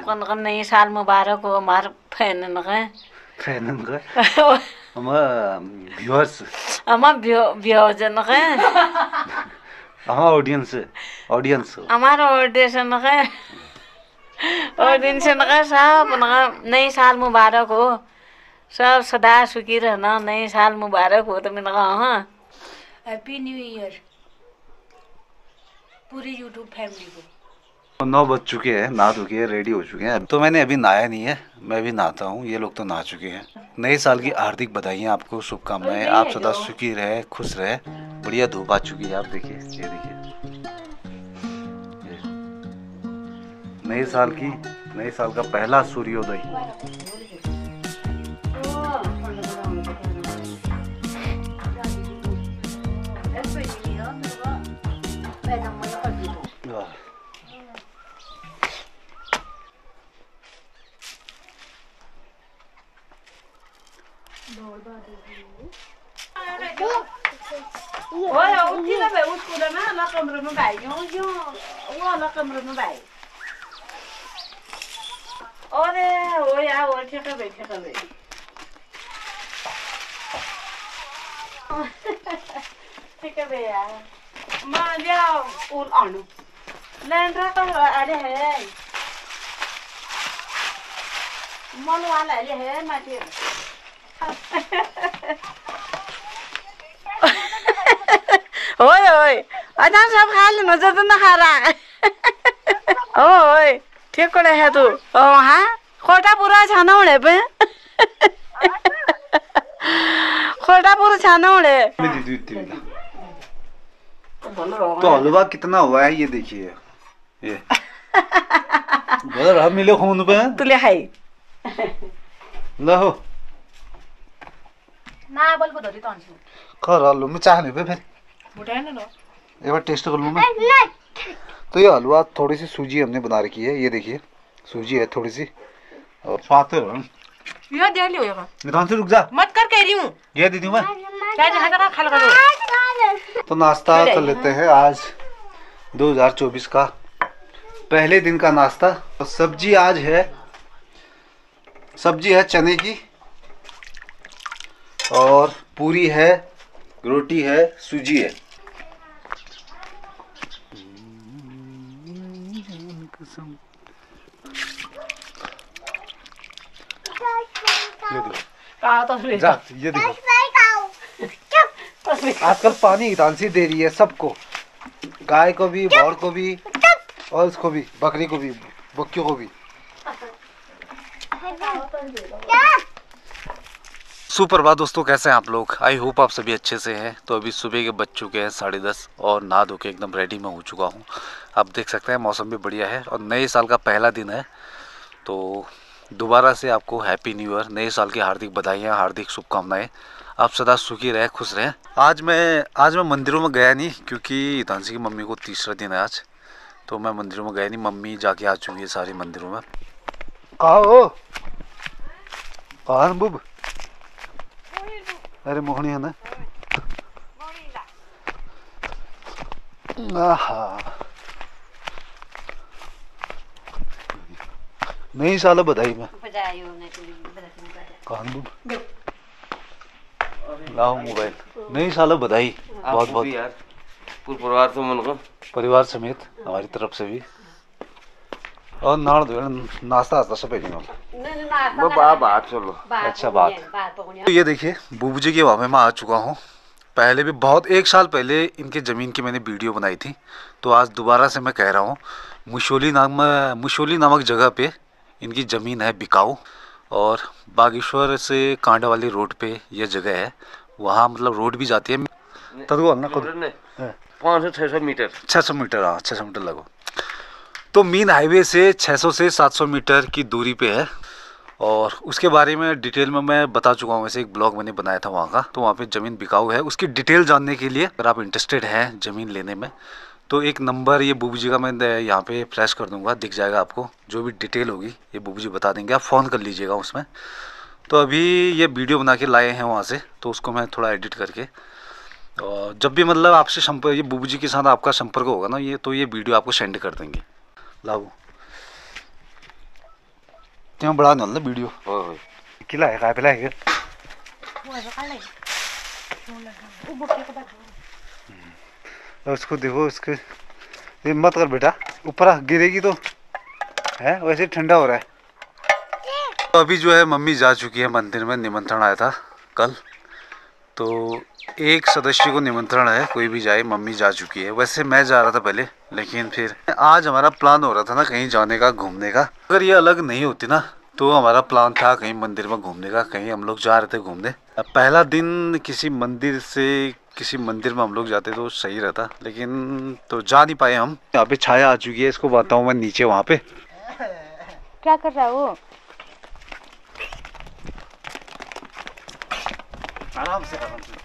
नक नई साल मुबारक हो हमार फैन नक हम व्यूअर्स हम व्यूअर्स नक हम ऑडियंस हमारा ऑडियंस नक ऑडियंस नक सब नक नई साल मुबारक हो सब सदा सुखी रहना नई साल मुबारक हो तो मैंने कहा हाँ हैप्पी न्यू ईयर पूरी यूट्यूब फैमिली को। 9 बज चुके हैं, नहा धो के रेडी हो चुके हैं। तो मैंने अभी नहाया नहीं है, मैं भी नहाता हूँ। ये लोग तो नहा चुके हैं। नए साल की हार्दिक बधाइयाँ आपको, शुभकामनाएं। आप सदा सुखी रहे, खुश रहे। बढ़िया धूप आ चुकी है, आप देखिए, ये देखिए नए साल का पहला सूर्योदय। ओए उठी ना बे उसको ना ला कमरे में भाई यो वो ला कमरे में भाई अरे ओ या वो ठीक है ठीक है बे यार मैं जा उल आनु लैंड का अरे है मन वाला है माटी ओए ओए अजान सब खा लेना जब ना खा रहा ओए ठीक करे है तू ओ हाँ खोटा पूरा छाना उड़े पे खोटा पूरा छाना उड़े तो हलवा कितना हुआ है ये देखिए, ये बोल रहा मिले खून पे तुले हाई लो ना बोल बदरी तो आंसू कर लो मैं चाहने पे फिर बुढ़ा ना लो एक बार टेस्ट कर लूँ मैं। तो ये हलवा थोड़ी सी सूजी हमने बना रखी है, ये देखिए सूजी है थोड़ी सी और स्वाद है। ये दे लियो ये निधान से रुक जा मत कर कह रही हूँ ये दीदी मैं क्या जहाँ जहाँ खा लगा तो नाश्ता कर लेते हैं। आज 2024 का पहले दिन का नाश्ता। तो सब्जी आज है, सब्जी है चने की और पूरी है, रोटी है, सूजी है। ये देखो जा, ये देखो आजकल पानी हितांशी दे रही है सबको, गाय को भी, भौर को भी और उसको भी, बकरी को भी, बक्कियों को भी। सुप्रभात दोस्तों, कैसे हैं आप लोग? आई होप आप सभी अच्छे से हैं। तो अभी सुबह के बज चुके हैं 10:30 और नहा धो के एकदम रेडी मैं हो चुका हूं। आप देख सकते हैं मौसम भी बढ़िया है और नए साल का पहला दिन है। तो दोबारा से आपको हैप्पी न्यू ईयर, नए साल की हार्दिक बधाइयाँ, हार्दिक शुभकामनाएं। आप सदा सुखी रहे, खुश रहें। आज मैं मंदिरों में गया नहीं क्योंकि हितांशी की मम्मी को तीसरा दिन है आज, तो मैं मंदिरों में गया नहीं। मम्मी जाके आ चुकी है सारी मंदिरों में। कहाँ बुब? अरे मोहनी है ना। नई साल बधाई में लाओ मोबाइल। नई साल बधाई बहुत बहुत यार, पूरे परिवार से मन को, परिवार समेत हमारी तरफ से भी। और नाश्ता सब बात चलो। अच्छा बात। तो ये देखिए बूबू जी के वहाँ मैं आ चुका हूँ। पहले भी बहुत 1 साल पहले इनके ज़मीन की मैंने वीडियो बनाई थी, तो आज दोबारा से मैं कह रहा हूँ। मुशोली नामक जगह पे इनकी ज़मीन है बिकाऊ और बागेश्वर से कांडा वाली रोड पे ये जगह है। वहाँ मतलब रोड भी जाती है 500 से 600 मीटर 600 मीटर, हाँ 600 मीटर लगो। तो मेन हाईवे से 600 से 700 मीटर की दूरी पे है और उसके बारे में डिटेल में मैं बता चुका हूँ। वैसे एक ब्लॉग मैंने बनाया था वहाँ का, तो वहाँ पे ज़मीन बिकाऊ है। उसकी डिटेल जानने के लिए अगर आप इंटरेस्टेड हैं ज़मीन लेने में, तो एक नंबर ये बूबू जी का मैं यहाँ पे फ्लैश कर दूँगा, दिख जाएगा आपको। जो भी डिटेल होगी ये बूबू जी बता देंगे, आप फ़ोन कर लीजिएगा उसमें। तो अभी ये वीडियो बना के लाए हैं वहाँ से, तो उसको मैं थोड़ा एडिट करके, और जब भी मतलब आपसे संपर्क, ये बूबू जी के साथ आपका संपर्क होगा ना, ये तो ये वीडियो आपको सेंड कर देंगे। लाओ त्यहाँ बड़ा न वीडियो होय किला है काय पेला है उसको देखो उसके ये मत कर बेटा ऊपर गिरेगी तो है वैसे ठंडा हो रहा है। तो अभी जो है मम्मी जा चुकी है मंदिर में, निमंत्रण आया था कल, तो एक सदस्य को निमंत्रण है, कोई भी जाए, मम्मी जा चुकी है। वैसे मैं जा रहा था पहले, लेकिन फिर आज हमारा प्लान हो रहा था ना कहीं जाने का, घूमने का। अगर ये अलग नहीं होती ना तो हमारा प्लान था कहीं मंदिर में घूमने का, कहीं हम लोग जा रहे थे घूमने। पहला दिन किसी मंदिर में हम लोग जाते तो सही रहता, लेकिन तो जा नहीं पाए हम। यहाँ पे छाया आ चुकी है, इसको बताऊँ मैं नीचे वहाँ पे क्या कर रहा है वो? आराम से आराम से।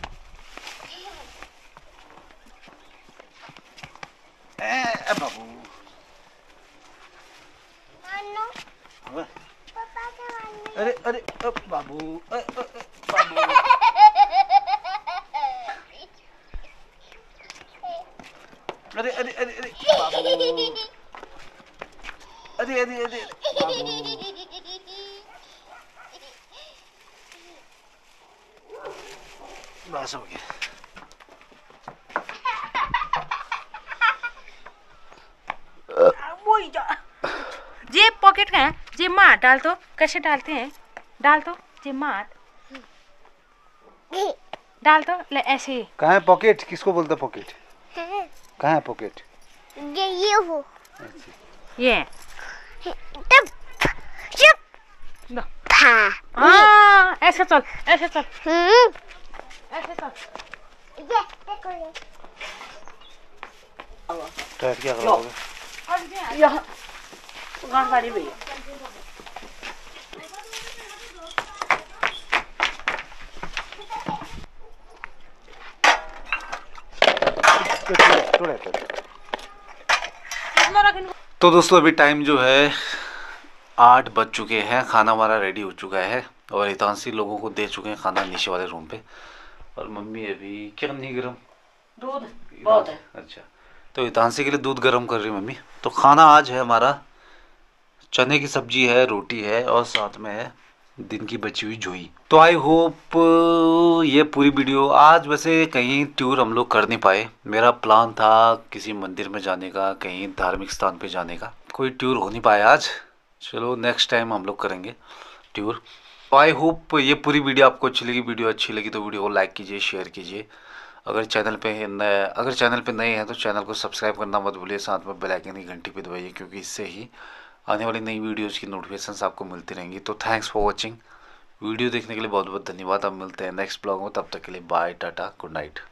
बाबू अरे अरे बाबू बाबू अरे अरे अरे अरे बाबू अरे अरे अरे बाबू बस हो गया। जे पॉकेट का है, जे मार डाल तो कैसे डालते हैं? डाल तो जे मार डाल तो ले ऐसे। कहाँ है पॉकेट? किसको बोलता पॉकेट? कहाँ है पॉकेट? ये हो ये हाँ ऐसे चल ऐसे चल ऐसे चल। टायर क्या करोगे? यहाँ गाड़ी भैया तो दोस्तों अभी टाइम जो है 8 बज चुके हैं, खाना हमारा रेडी हो चुका है और हितांशी लोगों को दे चुके हैं खाना नीचे वाले रूम पे। और मम्मी अभी क्या नहीं गर्म दूध बहुत है। अच्छा, तो हितांशी के लिए दूध गर्म कर रही मम्मी। तो खाना आज है हमारा चने की सब्जी है, रोटी है और साथ में है दिन की बची हुई झोई। तो आई होप ये पूरी वीडियो, आज वैसे कहीं टूर हम लोग कर नहीं पाए। मेरा प्लान था किसी मंदिर में जाने का, कहीं धार्मिक स्थान पे जाने का, कोई टूर हो नहीं पाया आज। चलो नेक्स्ट टाइम हम लोग करेंगे टूर। तो आई होप ये पूरी वीडियो आपको अच्छी लगी। वीडियो अच्छी लगी तो वीडियो को लाइक कीजिए, शेयर कीजिए। अगर चैनल पे नए हैं तो चैनल को सब्सक्राइब करना मत भूलिए, साथ में बेल आइकन की घंटी पे दबाइए, क्योंकि इससे ही आने वाली नई वीडियोज़ की नोटिफिकेशंस आपको मिलती रहेंगी। तो थैंक्स फॉर वॉचिंग, वीडियो देखने के लिए बहुत बहुत धन्यवाद। अब मिलते हैं नेक्स्ट ब्लॉग में, तब तक के लिए बाय, टाटा, गुड नाइट।